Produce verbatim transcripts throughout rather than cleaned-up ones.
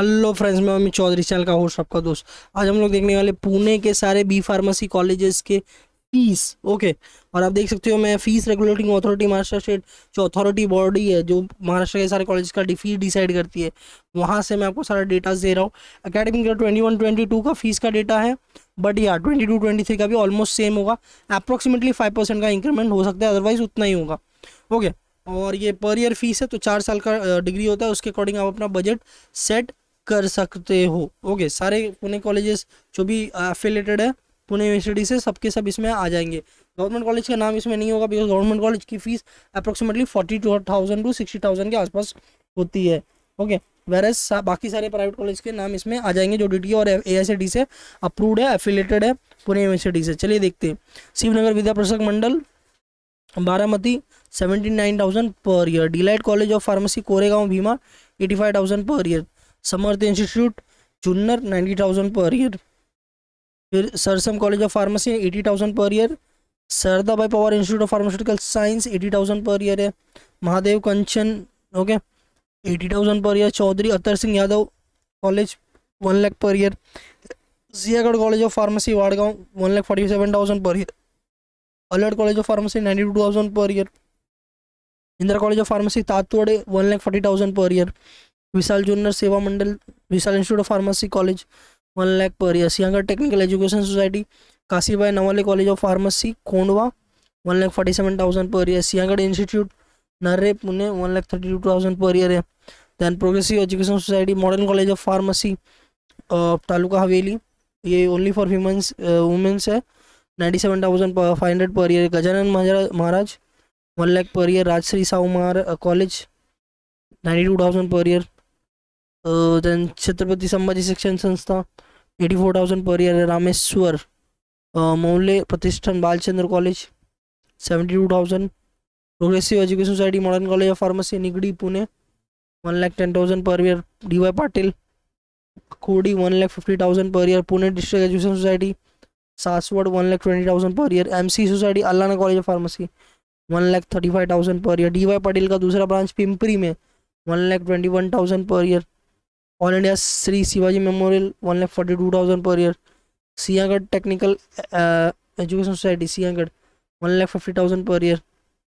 Hello friends, मैं Amit Chaudhary, channel का host, आपका दोस्त। आज हम लोग देखने वाले पुणे के सारे बी फार्मेसी कॉलेजेस के फीस। ओके, और आप देख सकते हो मैं fees regulating authority, Maharashtra state जो अथॉरिटी बॉडी है जो महाराष्ट्र के सारे कॉलेज का फीस डिसाइड करती है, वहाँ से मैं आपको सारा डेटा दे रहा हूँ। Academic year twenty one twenty two का फीस का डेटा है, बट यार ट्वेंटी टू ट्वेंटी थ्री का भी ऑलमोस्ट सेम होगा। अप्रोक्सीमेटली फाइव परसेंट का इंक्रीमेंट हो सकता है, अदरवाइज उतना ही होगा। ओके, और ये पर ईयर फीस है, तो चार साल का डिग्री होता है, उसके अकॉर्डिंग आप अपना बजट सेट कर सकते हो। ओके, सारे पुणे कॉलेजेस जो भी एफिलेटेड है पुणे यूनिवर्सिटी से, सबके सब इसमें आ जाएंगे। गवर्नमेंट कॉलेज का नाम इसमें नहीं होगा, बिकॉज गवर्नमेंट कॉलेज की fees approximately forty two thousand to sixty thousand के आसपास होती है। ओके, वेरस बाकी सारे प्राइवेट कॉलेज के नाम इसमें आ जाएंगे जो डी और ए आई सी टी से अप्रूव्ड है, एफिलेटेड है पुणे यूनिवर्सिटी से। चलिए देखते हैं। Shivnagar Vidya Prasarak Mandal Baramati seventy nine thousand per year. Delight college of pharmacy Koregaon Bhima eighty five thousand per year. Samarth institute Junnar ninety thousand per year. फिर Sarsam college of pharmacy eighty thousand per year. Saradabai Pawar institute of pharmaceutical science eighty thousand per year है। Mahadev Kanchan okay eighty thousand per year. Chaudhary Atar Singh Yadav college one lakh per year. Jiyagarh college of pharmacy वाड़गांव one lakh forty seven thousand per year. Alert college of pharmacy ninety two thousand per year. Indira college of pharmacy Tathawade one lakh forty thousand per year. Vishal Junnar Seva Mandal Vishal institute of pharmacy college one lakh per year. Sinhgad technical education society Kashibai Navale college of pharmacy Kondhwa one lakh forty seven thousand per year. Sinhgad institute Narhe Pune one lakh thirty two thousand per year है। Then progressive education society modern college of pharmacy taluka Haveli, ये only for humans women's है, ninety seven thousand five hundred per year. Gajanan Maharaj one lakh per year. Rajshri Shahu Maharaj college ninety two thousand per year. Then Chhatrapati Sambhaji Shikshan Sanstha eighty four thousand per year. Rameshwar Maulya Pratishthan Balchandra college seventy two thousand. Progressive education society modern college of pharmacy Nigdi Pune one lakh ten thousand per year. D Y Patil Khodi one lakh fifty thousand per year. Pune district education society Saswad one lakh twenty thousand per year. M C society Allana college of pharmacy one lakh thirty five thousand per year. D Y Patil का दूसरा branch Pimpri में one lakh twenty one thousand per year. All India Shri Shivaji memorial one lakh forty two thousand per year. Sinhgad technical education society Sinhgad one lakh fifty thousand per year.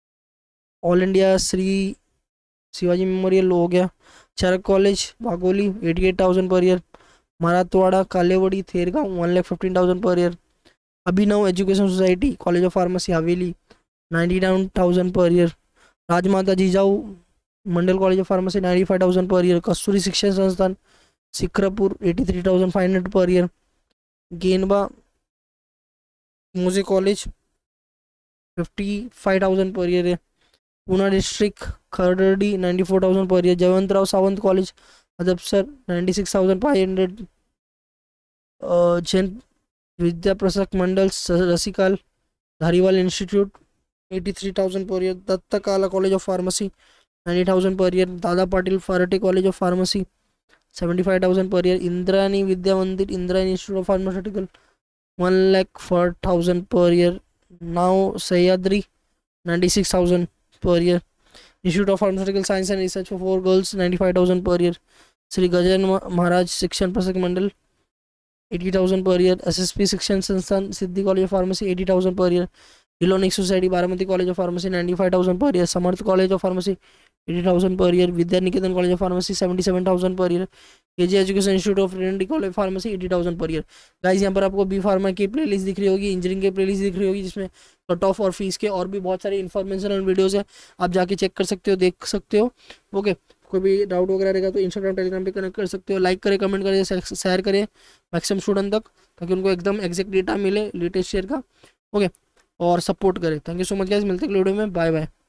All India Shri Shivaji memorial हो गया। Charak college Wagholi eighty eight thousand per year. Marathwada Kalewadi Thergaon one lakh fifteen thousand per year. Abhinav education society college of pharmacy Haveli ninety nine thousand per year. Rajmata Jijau Mandal college of pharmacy ninety five thousand per year. Kasturi Shikshan Sansthan Shikrapur eighty three thousand five hundred per year. Genba Moze college fifty five thousand per year है। Poona district Kharadi ninety four thousand per year. Jayawantrao Sawant college Hadapsar ninety six thousand five hundred. Jain Vidya Prasarak Mandal Rasiklal Dhariwal institute eighty three thousand per year. Dattakala college of pharmacy ninety thousand per year. Dada Patil Farate college of pharmacy seventy five thousand per year. Indrani Vidya Mandir Indrani institute of pharmaceutical one lakh four thousand per year. Now Sahyadri ninety six thousand per year. Institute of pharmaceutical science and research for for girls ninety five thousand per year. Shri Gajanan Maharaj Shikshan Prasarak Mandal eighty thousand per year. S S P Shikshan Sansthan Siddhi college of pharmacy eighty thousand per year. इलोनिक society Baramati college of pharmacy ninety five thousand per year. Samarth college of pharmacy eighty thousand per year. Vidya Niketan college of pharmacy seventy seven thousand per year. KG education institute of Trinity college of pharmacy eighty thousand per year. Guys, यहाँ पर आपको B pharma की playlist दिख रही होगी, engineering की playlist दिख रही होगी, जिसमें कट ऑफ और फीस के और भी बहुत सारे इन्फॉर्मेशनल वीडियोस है, आप जाके चेक कर सकते हो, देख सकते हो। ओके, कोई भी डाउट वगैरह रहेगा तो इंस्टाग्राम टेलीग्राम पे कनेक्ट कर सकते हो। लाइक करें, कमेंट करें, शेयर करें मैक्सिमम स्टूडेंट तक, ताकि उनको एकदम एग्जैक्ट डेटा मिले लेटेस्ट ईयर का। ओके, और सपोर्ट करें। Thank you so much guys, मिलते हैं अगले वीडियो में। Bye bye.